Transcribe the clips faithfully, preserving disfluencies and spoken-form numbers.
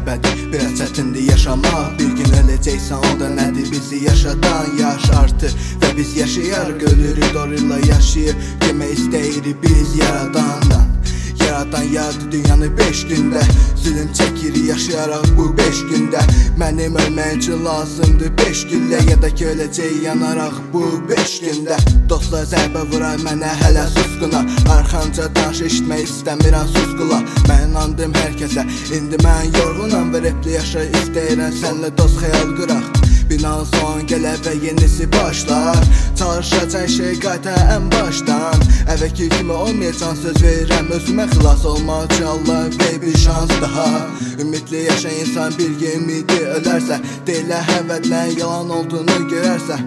qəribədir, biraz çətindir yaşamaq. Bir gün öləcəksən, o da nədir bizi yaşadan? Yaş artır və biz yaşayarıq, ölürük, doğruyla yaşayır. Demək istəyirik biz yaradandan. Yaradan yaradı dünyanı beş gündə, zülüm çəkirik yaşayaraq bu beş gündə. Mənim ölmək üçün lazımdır beş güllə, ya da ki öləcək yanaraq bu beş gündə. Dostlar zərbə vurar mənə hələ susquna, arxamca danış eşitmək istəmirəm susqula. Mən inandım hər kəsə, indi mən yorğunam və repli yaşa istəyirəm sənlə dost xəyal qıraq. Binan son gələr və yenisi başlar, çalışacaq şey qayta ən başdan. Əvvəlki kimi olmayacaq, söz verirəm özümə xilas olmaq üçün, Allah ver bir şans daha. Ümidli yaşayan insan bir gün ümidi ölərsə, deyilə həvədlərin yalan olduğunu görərsə,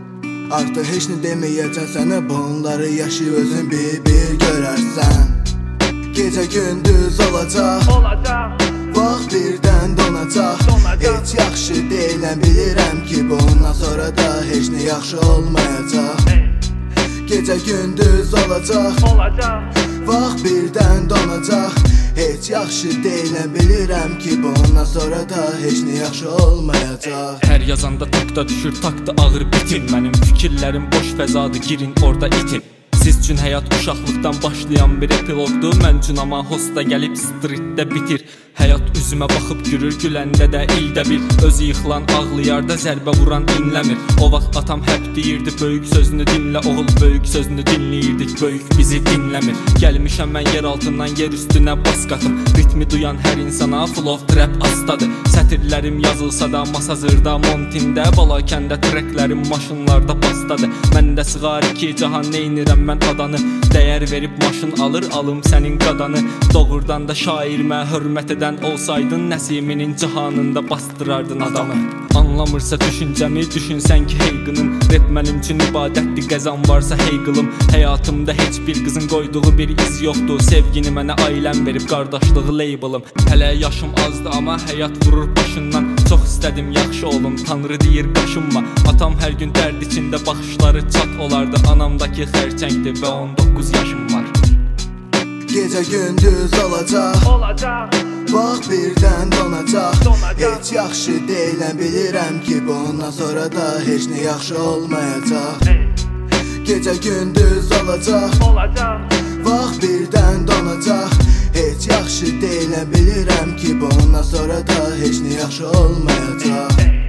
artıq heç nə deməyəcəm sənə, bunları yaşayıb özün bir-bir görərsən. Gecə gündüz olacaq, olacaq. Vaxt birdən donacaq, donacaq. Heç yaxşı deyilən bilirəm ki, bundan sonra da heç nə yaxşı olmayacaq. Hey. Gecə gündüz olacaq, olacaq. Vaxt birdən donacaq, heç yaxşı deyilən bilirəm ki, bundan sonra da heç nə yaxşı olmayacaq. Hər yazanda takda düşür, takda ağır bitir. Mənim fikirlərim boş fəzadır, girin orada itin. Siz üçün həyat uşaqlıqdan başlayan bir epilogdur, mən üçün amma hosta gəlib streetdə bitir. Həyat üzümə baxıb gülür, güləndə də ildə bir. Özü yıxılan ağlayar da zərbə vuran dinləmir. O vaxt atam həp deyirdi, böyük sözünü dinlə oğul, böyük sözünü dinləyirdik, böyük bizi dinləmir. Gəlmişəm mən yer altından yer üstünə bas qatım, ritmi duyan hər insana full of trap astadır. Sətirlərim yazılsa da masazırda, montində, balakəndə treklərim maşınlarda pastadır. Məndə sığar iki cahan, neynirəm mən adanı, dəyər verib maşın alır, alım sənin qadanı. Doğrudan da şairimə hörmət edən olsaydın, Nəsiminin cihanında bastırardın adamı. Anlamırsa düşüncəmi, düşünsən ki heyqının, rap mənim üçün ibadətdir, qəzan varsa heyqılım. Həyatımda heç bir qızın qoyduğu bir iz yoxdur, sevgini mənə ailəm verib, qardaşlığı labelım. Hələ yaşım azdı amma həyat vurur başından, çox istədim yaxşı olum, Tanrı deyir qaşınma. Atam hər gün dərd içində, baxışları çat olardı, anamdakı xərçəngdir və on doqquz yaşım var. Gecə gündüz olacaq, olacaq. Vaxt birdən donacaq, donacaq. Heç yaxşı deyilən bilirəm ki, bundan sonra da heç nə yaxşı olmayacaq. Hey. Gecə gündüz olacaq, olacaq. Vaxt birdən donacaq, heç yaxşı deyilən bilirəm ki, bundan sonra da heç nə yaxşı olmayacaq. Hey.